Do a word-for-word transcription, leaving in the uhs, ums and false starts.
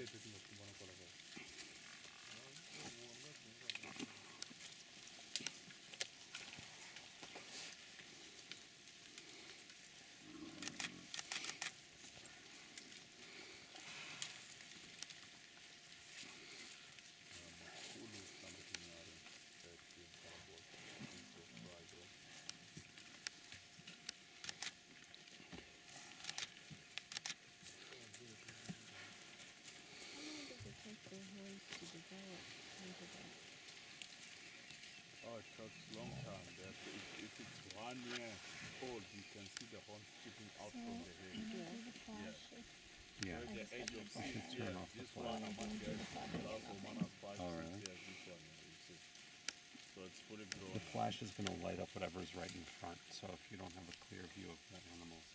Oh, it takes a long time. That if, if it's one year old, you can see the horn sticking out from the head. Yes. Yeah. At the age of I six should turn years, off the this flash. one, about years, also one has five, Oh, six really? years, this one, you see. So it's fully grown. The flash is going to light up whatever's right in front. So if you don't have a clear view of that animal,